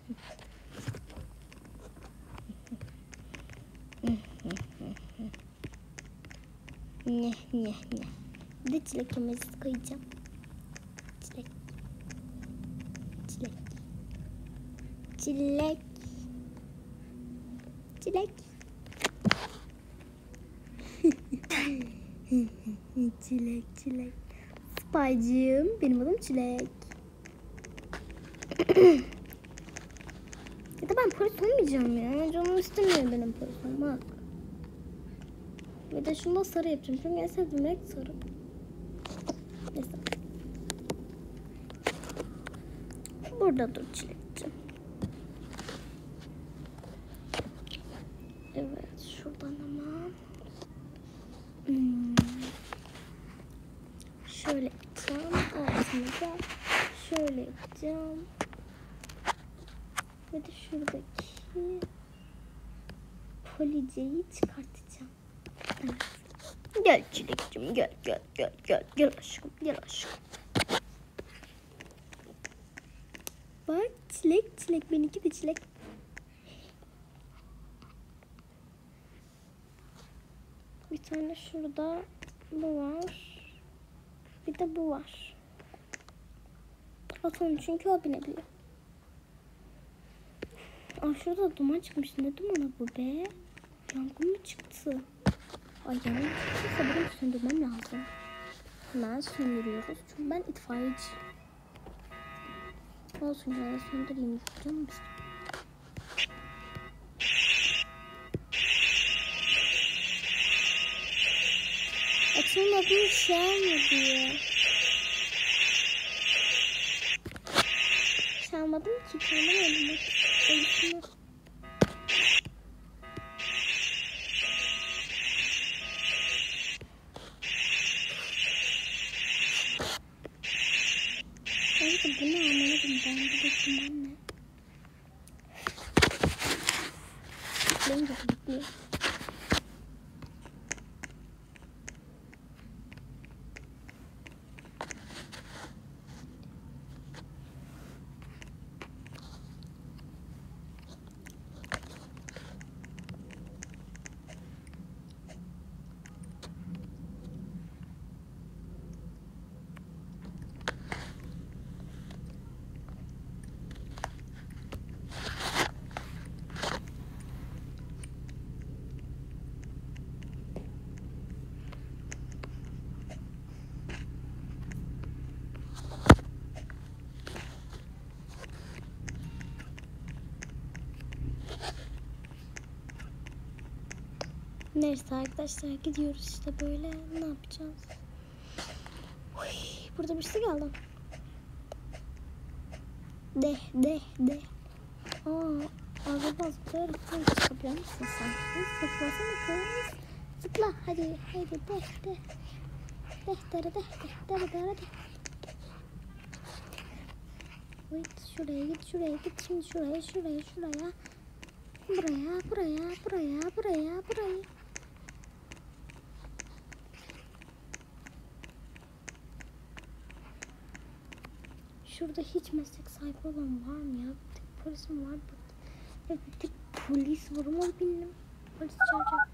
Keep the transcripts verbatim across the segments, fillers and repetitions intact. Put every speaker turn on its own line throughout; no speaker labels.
Ne ne ne. Bir de çilek yemesi koyacağım. Çilek. Çilek. Çilek. Çilek. Çilek çilek. Spycığım, benim adım Çilek. Ya da ben polis olmayacağım ya. Canım istemiyor benim polis olmak. Ve de şunu da sarı yapacağım. Çünkü en sevdiğim renk sarı. Neyse. Burada dur Çilek'ciğim. Evet, şuradan ama. Hmm. Şöyle yapacağım. Altını da şöyle yapacağım. Ve de şuradaki policeyi çıkartacağım. Evet. Gel Çilek'cim, gel gel gel gel gel aşkım, gel aşkım. Bak Çilek, Çilek, benimki de Çilek. Bir tane şurada bu var. Bir de bu var. At onu çünkü o binebiliyor. Aa, şurada duman çıkmış. Ne dumanı bu be? Yangın mı çıktı? Ay yangın çıktıysa benim söndürmem lazım. Hemen söndürüyoruz. Çünkü ben itfaiyeci. Olsun ya, söndüreyim. Canım istiyor. Açılmadı, şey olmadı ya. Çalmadım ki, çalmadım. Ölüsünü. Kanka bu ne anlamadım, ben bir bakayım ben ne. Benim de bitmiyor. Neyse arkadaşlar, gidiyoruz işte böyle. Ne yapacağız? Uy, burada birisi geldi. De de de. Aa, araba zıplayarak sen çıkabiliyor musun sen? Zıplasana kız. Zıpla hadi hadi de de. De de de de de de de. Git şuraya git şuraya git şimdi şuraya şuraya şuraya. Buraya buraya buraya buraya buraya. Şurada hiç meslek sahibi olan var mı ya? Bir tek polisim var. Bir tek polis var ama bilmiyorum. Polis çağıracağım.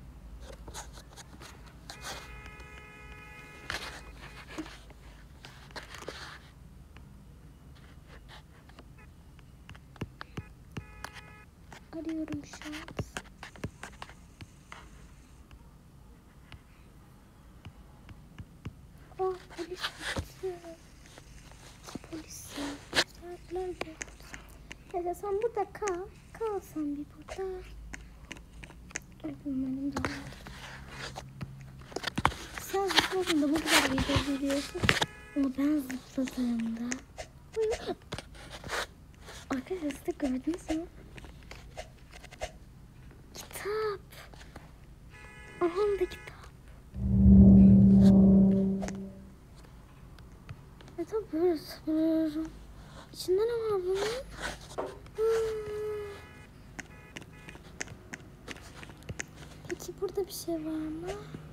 Arıyorum şu an. Oh, polis gitti. Polis ya. Saatler bekliyor. Ya sen burada kal. Kal sen bir burada. Benim daha. Sen zıpladığında bu kadar video görüyorsun. Ama ben zıpladığımda. Arkadaşlar siz de gördünüz mü? Kitap. Aha da kitap. E tabi böyle zıplıyorum. İçinde ne var bunun? Hmm. Peki burada bir şey var mı?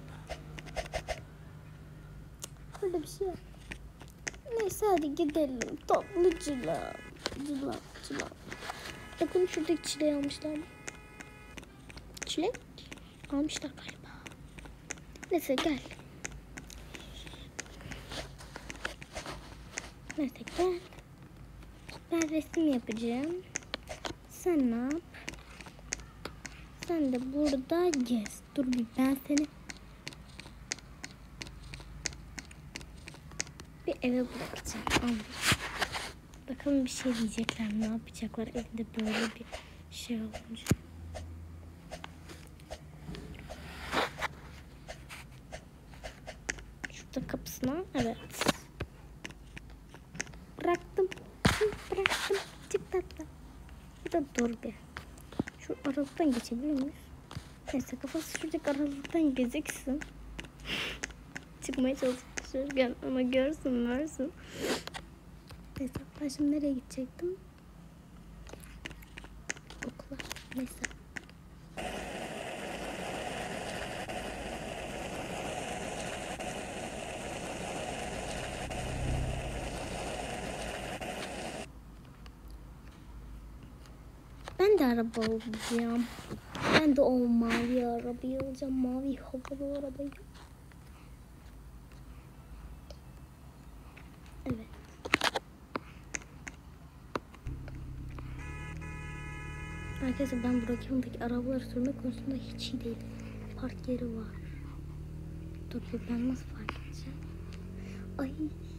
Burada bir şey yok. Neyse hadi gidelim. Tatlı cılam. Cılam cılam. Bakın şuradaki çileği almışlar mı? Çilek almışlar galiba. Neyse gel. Neyse gel. Ben resim yapacağım. Sen ne yap? Sen de burada gez. Dur bir ben seni bir eve bırakacağım. Anladım. Bakalım bir şey diyecekler mi? Ne yapacaklar evde böyle bir şey olunca. Şurada kapısına. Evet. Bıraktım. Bıraktım. Çık tatlı. Burada dur bir. Şu aralıktan geçebilir miyiz? Neyse kafası şuradaki aralıktan geziksin. Çıkmaya çalışırken ama görsün görsün. Neyse ben şimdi nereye gidecektim? Okula. Neyse. Ben de araba alacağım. Ben de o mavi arabayı alacağım. Mavi havalı arabayı. Evet. Arkadaşlar ben Brookhaven'daki arabaları sürme konusunda hiç iyi değilim. Park yeri var. Dur ben nasıl park edeceğim? Ay.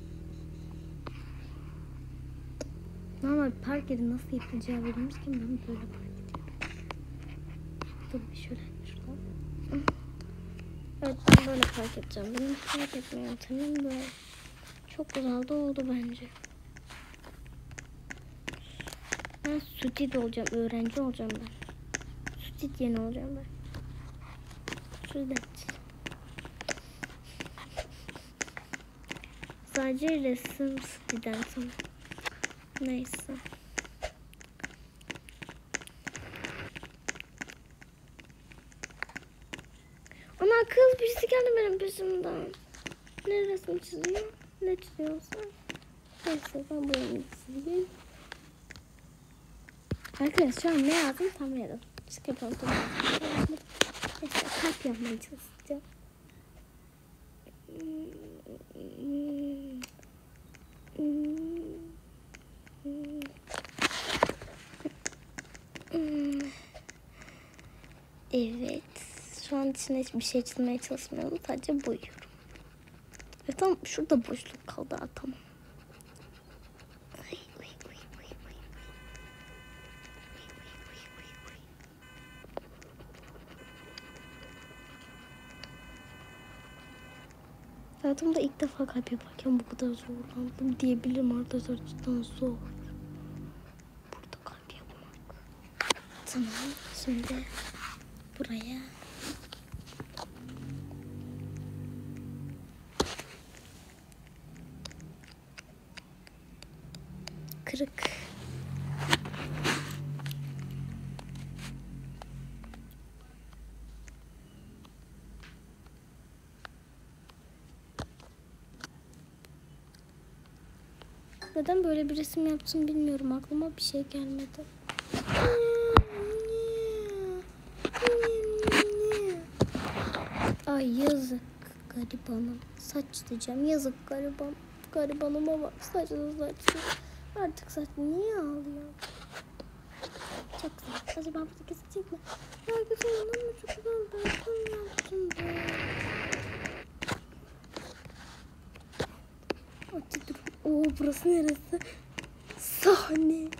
Normal park yeri nasıl yapılacağı bilmiyoruz ki ben böyle park ediyorum. Dur bir şöyle şuradan. Evet ben böyle park edeceğim. Benim park etme yöntemim böyle. Çok güzel de oldu bence. Ben sütit olacağım. Öğrenci olacağım ben. Sütit yeni olacağım ben. Sütit. Sadece resim studentim. Neyse. Ana kız birisi geldi benim peşimden. Ne resim çiziyor? Ne çiziyorsa. Neyse ben bunu çizeyim. Arkadaşlar şu an ne yazdım tam yazdım. Çıkıp oldum. Neyse kalp yapmaya çalışacağım. Evet. Şu an içinde hiçbir şey çizmeye çalışmıyorum. Sadece boyuyorum. Ve tam şurada boşluk kaldı. Tamam. Hayatımda ilk defa kalp yaparken bu kadar zorlandım diyebilirim arkadaşlar. Cidden zor. Burada kalp yapmak. Tamam. Şimdi buraya kırık. Neden böyle bir resim yaptım bilmiyorum. Aklıma bir şey gelmedi. Ay yazık garibanım. Saç diyeceğim. Yazık gariban. Garibanıma bak. Saçlı saçlı. Artık saç niye ağlıyor? Çok güzel. Acaba burada kesecek mi? Ya güzel ama çok güzel. Ben tam yaptım be. Hadi dur. Oo burası neresi? Sahne.